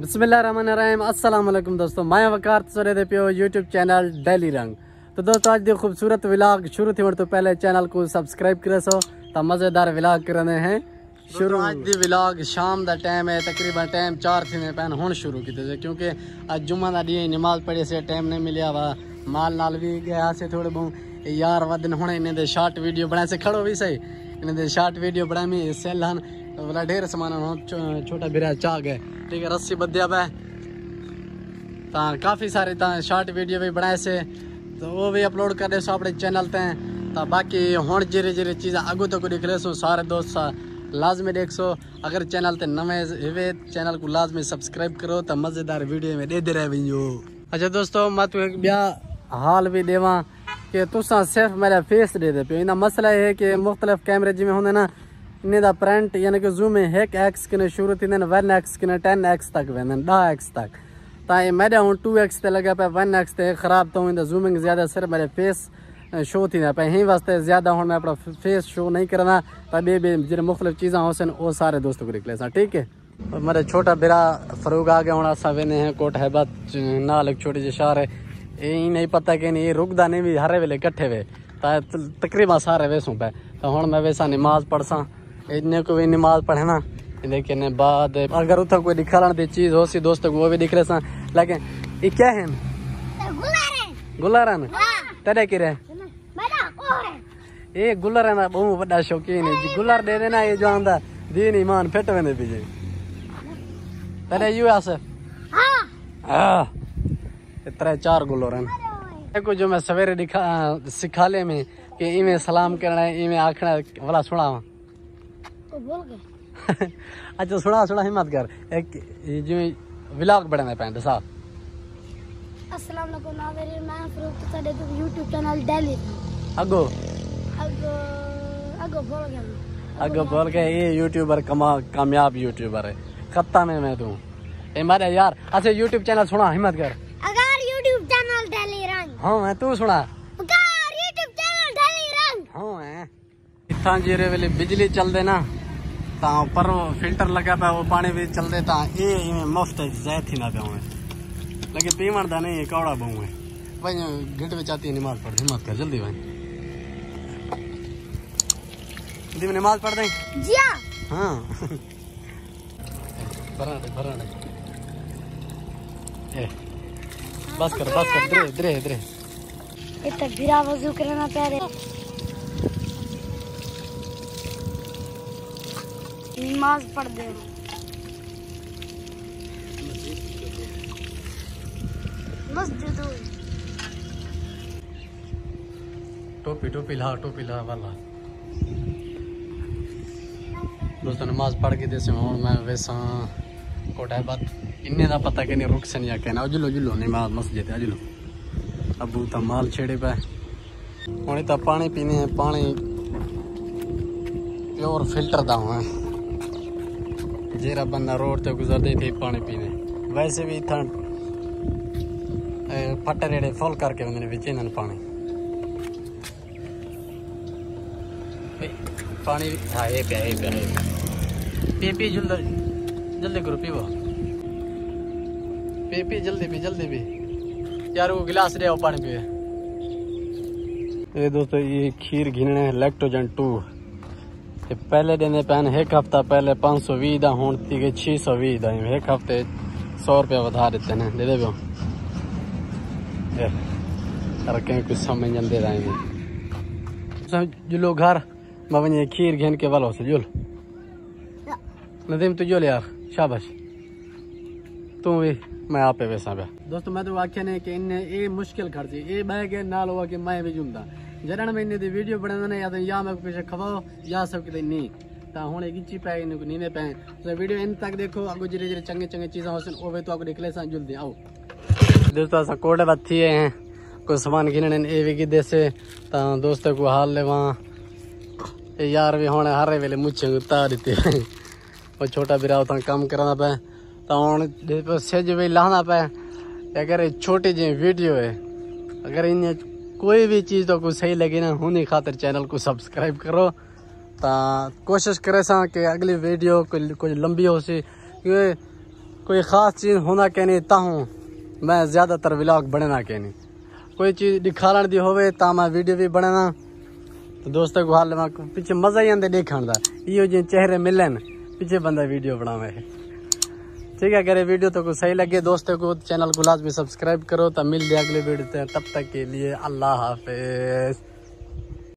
बिस्मिल्लाहिर्रहमानिर्रहीम। अस्सलाम वालेकुम दोस्तों, मैं वकार तसरे दे पियो यूट्यूब चैनल डेली रंग। तो दोस्तों आज दी खूबसूरत व्लॉग शुरू थी तो पहले चैनल को सब्सक्राइब करे सो तो मज़ेदार व्लॉग करने हैं शुरू। आज दी व्लॉग शाम दा टाइम है, तकरीबन टाइम 4 थी ने पैन हुण शुरू की थे क्योंकि आज जुम्मा दा डी नमाज पढ़े से टाइम नहीं मिलिया वा। माल नाल भी गया से थोड़े बहुत यार वदन हुण इन्हें दे शॉर्ट वीडियो बनाए से खड़ो भी सही इन्हें दे शॉर्ट वीडियो बना में सेल वाला ढेर सामान छोटा बिरा चाह गए ठीक है रस्सी बद्या पे काफ़ी सारे शॉर्ट वीडियो भी बनाए से तो वो भी अपलोड कर दे सो अपने चैनल पे तो बाकी हुण जिरे जिरे चीज़ अगू तक दिख ले सो सारे दोस्त लाजमी देख सो। अगर चैनल ते नवे हुए चैनल को लाजमी सब्सक्राइब करो तो मज़ेदार वीडियो में दे दे रहे विंजो। अच्छा दोस्तों मैं तो एक ब्या हाल भी देवा कि तुसा सिर्फ मेरा फेस दे दे पे इना मसला है कि मुख्तलिफ कैमरे जिमें होंगे ना इन्हें दा प्रिंट यानी कि जूम है 1x किने शुरू थी 1x किने 10x तक वेंदन 10x तक ताए मेरा हूँ 2x ते लगा पे 1x ते खराब तो इन जूमिंग ज़्यादा सिर्फ मेरे फेस शो थी ना पे यही वास्ते ज़्यादा हूँ मैं अपना फेस शो नहीं करना तभी भी जो मुख्तलिफ चीज़ें होसन वो सारे दोस्तों को निकले ठीक है। मेरे छोटा बिरा फरूक आ गया हूँ सवेने हैं कोट हैबत नाल एक छोटी जी शहर है ये नहीं पता कि नहीं रुकदा नहीं भी हरे वेले कट्ठे वे तकरीबन सारे वेसों पे तो हूँ मैं वैसा नमाज पढ़सा इन्हें को भी नमाज पढ़े ना लेकिन बाद अगर उतना कोई दिखाने की चीज़ हो सी दोस्तों को वो भी दिख रहे सा लेकिन ये क्या है गुलारन तेरे की रहे ये गुलर है ना बहुत बड़ा शौकीन है गुलर दे देना ये जो आंदा दीन ईमान फिट वेंदे पीछे तेरे यू आसे हाँ इतने 4 गुलर हैं को जो मैं सवेरे दिखा सिखा ले में कि इवें सलाम करना है इवें आखना वाला सुनावा बोल के अच्छा सुना हिम्मत कर एक जो व्लॉग बनाना पैंदा साहब। अस्सलाम वालेकुम नाज़रीन, मैं फरूक तसरे दे यूट्यूब चैनल डेली अगो बोल के ये यूट्यूबर कामयाब यूट्यूबर है खत्ता में मैं तू ए मारे यार। अच्छा यूट्यूब चैनल सुना हिम्मत कर अगर यूट्यूब चैनल डेली रंग हाँ मैं तू सुना अगर यूट्यूब चैनल डेली रंग हाँ है इतना जीरे वाली बिजली चल दे ना पर फिल्टर लगा पे वो पानी भी चल देता ये मुफ्त जैत ही ना पाऊँ लेकिन पीवन का नहीं है कौड़ा बहु है भाई घंटे में चाहती है नमाज पढ़ हिम्मत कर जल्दी भाई जल्दी में नमाज पढ़ दें जी हाँ भरा दे बस कर दरे इतना बिरा वजू करना प्यारे नमाज पढ़ दे मस्जिद टोपी ला वाला दोस्तों नमाज पढ़ के जैसे हूँ मैं वैसा कोटा बात इन्ने का पता कि नहीं रुक से नहीं कहना जुलो नमाज मस्जिद है जुलो अबू तो माल छेड़े पे हूँ तो पानी पीने हैं पानी प्योर फिल्टर का हुआ जेरा बंदा रोड से गुजरते थे पानी पीने वैसे भी इतना फट रेड़े फुल करके बंदे बिच पानी हाँ ये पिया पी जल्दी करो पीवो पी जल्दी भी यार वो गिलास ले पानी पिए। ये दोस्तों ये खीर घिनने लैक्टोजन 2 ये पहले देने पैन एक हफ्ता पहले 520 दा हूँ थी 620 दा एक हफ्ते 100 रुपया बढ़ा देते हैं दे दे कहीं कुछ समझ दे रहे जुलो घर मैं खीर घेन के वालों से जुल नदीम तू जुल यार शाबाश तू भी मैं आप वैसा पे दोस्तों मैं तो आख्या ने कि इन्हें ये मुश्किल खर्ची ये बह के नाल हुआ कि मैं भी जुमदा जरण में इन्हें वीडियो बनाने या तो या मैं पीछे खवाओ या सब कितने नहीं तो हूँ एक ची पे इन्हें नीने पे तो वीडियो इन तक देखो आगो जिरे चंगे चीज़ें होसन वो तो आपको निकले सा जुल्दी आओ दोस्तों असा कोटे बत्ती हैं कोई सामान गिनने ये भी गिदे से दोस्तों को हाल ले वहाँ यार भी होने हरे वेले मुझे उतार देते वो छोटा बिरा होता काम कराना पे तो हूँ सेज भी लाना पे अगर छोटी जी वीडियो है अगर इन्हें कोई भी चीज़ तो कुछ सही लगी ना होने खातिर चैनल को सब्सक्राइब करो तो कोशिश करे सा कि अगली वीडियो कोई लंबी हो सी क्योंकि कोई ख़ास चीज़ होना कहनी ताहूँ मैं ज़्यादातर व्लॉग बनना कहनी कोई चीज़ दिखाण दी होवे ता मैं वीडियो भी बनना तो दोस्तों को हाल पीछे मज़ा ही आंदे देखण दा इहो जे चेहरे मिलन पीछे बंदा वीडियो बनावे ठीक है। अगर वीडियो तो को सही लगे दोस्तों को चैनल को लाजमी सब्सक्राइब करो। तो मिल दे अगले वीडियो तब तक के लिए अल्लाह हाफिज़।